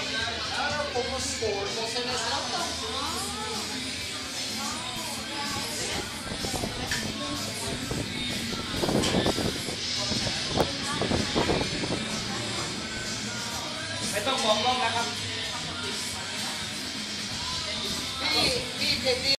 Como score mo sa nasa. ไม่ต้องมองกล้องนะครับ